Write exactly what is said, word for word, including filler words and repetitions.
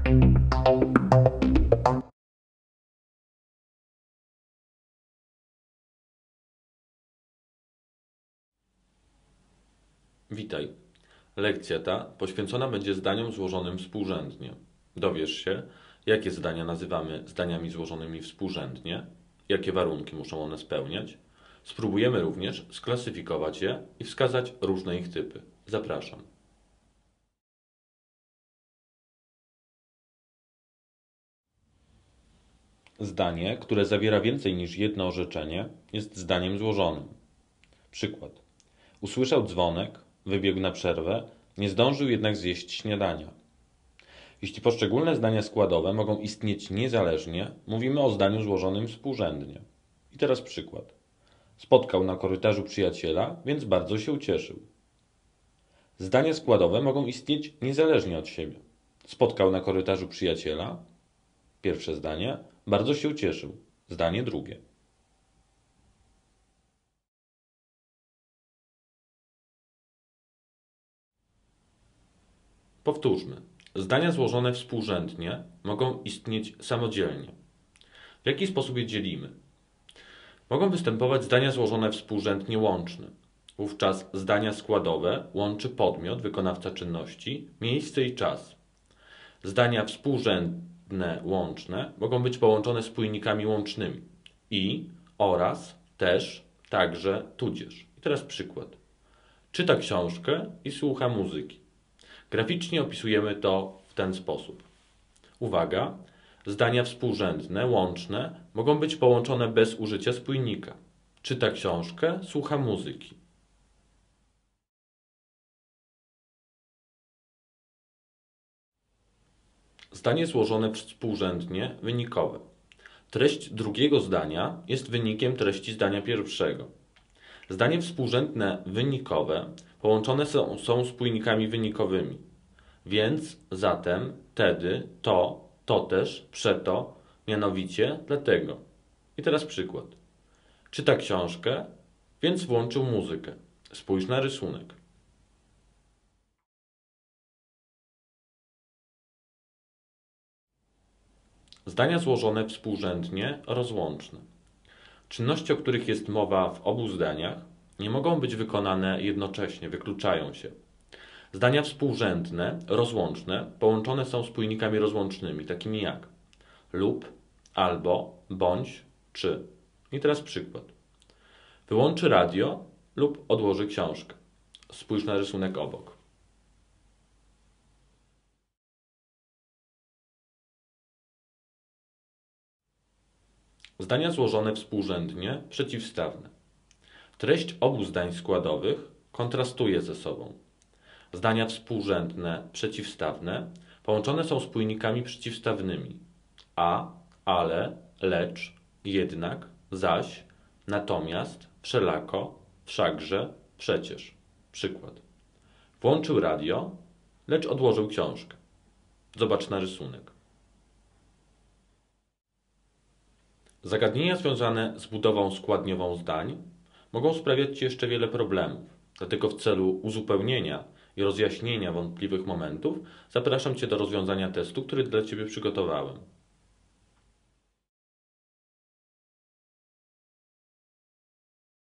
Witaj. Lekcja ta poświęcona będzie zdaniom złożonym współrzędnie. Dowiesz się, jakie zdania nazywamy zdaniami złożonymi współrzędnie, jakie warunki muszą one spełniać. Spróbujemy również sklasyfikować je i wskazać różne ich typy. Zapraszam. Zdanie, które zawiera więcej niż jedno orzeczenie, jest zdaniem złożonym. Przykład. Usłyszał dzwonek, wybiegł na przerwę, nie zdążył jednak zjeść śniadania. Jeśli poszczególne zdania składowe mogą istnieć niezależnie, mówimy o zdaniu złożonym współrzędnie. I teraz przykład. Spotkał na korytarzu przyjaciela, więc bardzo się ucieszył. Zdania składowe mogą istnieć niezależnie od siebie. Spotkał na korytarzu przyjaciela, pierwsze zdanie, bardzo się ucieszył, zdanie drugie. Powtórzmy. Zdania złożone współrzędnie mogą istnieć samodzielnie. W jaki sposób je dzielimy? Mogą występować zdania złożone współrzędnie łączne. Wówczas zdania składowe łączy podmiot, wykonawca czynności, miejsce i czas. Zdania współrzędne łączne mogą być połączone spójnikami łącznymi i, oraz, też, także, tudzież. I teraz przykład. Czyta książkę i słucha muzyki. Graficznie opisujemy to w ten sposób. Uwaga! Zdania współrzędne, łączne mogą być połączone bez użycia spójnika. Czyta książkę, słucha muzyki. Zdanie złożone współrzędnie, wynikowe. Treść drugiego zdania jest wynikiem treści zdania pierwszego. Zdanie współrzędne wynikowe połączone są, są spójnikami wynikowymi. Więc, zatem, tedy, to, to też, przeto, mianowicie, dlatego. I teraz przykład. Czyta książkę, więc włączył muzykę. Spójrz na rysunek. Zdania złożone współrzędnie, rozłączne. Czynności, o których jest mowa w obu zdaniach, nie mogą być wykonane jednocześnie, wykluczają się. Zdania współrzędne, rozłączne, połączone są spójnikami rozłącznymi, takimi jak lub, albo, bądź, czy. I teraz przykład. Wyłączy radio lub odłoży książkę. Spójrz na rysunek obok. Zdania złożone współrzędnie, przeciwstawne. Treść obu zdań składowych kontrastuje ze sobą. Zdania współrzędne, przeciwstawne połączone są spójnikami przeciwstawnymi. A, ale, lecz, jednak, zaś, natomiast, wszelako, wszakże, przecież. Przykład. Włączył radio, lecz odłożył książkę. Zobacz na rysunek. Zagadnienia związane z budową składniową zdań mogą sprawiać Ci jeszcze wiele problemów. Dlatego w celu uzupełnienia i rozjaśnienia wątpliwych momentów zapraszam Cię do rozwiązania testu, który dla Ciebie przygotowałem.